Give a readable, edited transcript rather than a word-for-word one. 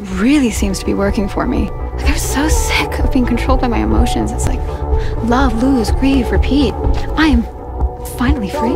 really seems to be working for me. Like, I'm so sick of being controlled by my emotions. It's like love, lose, grieve, repeat. I am finally free.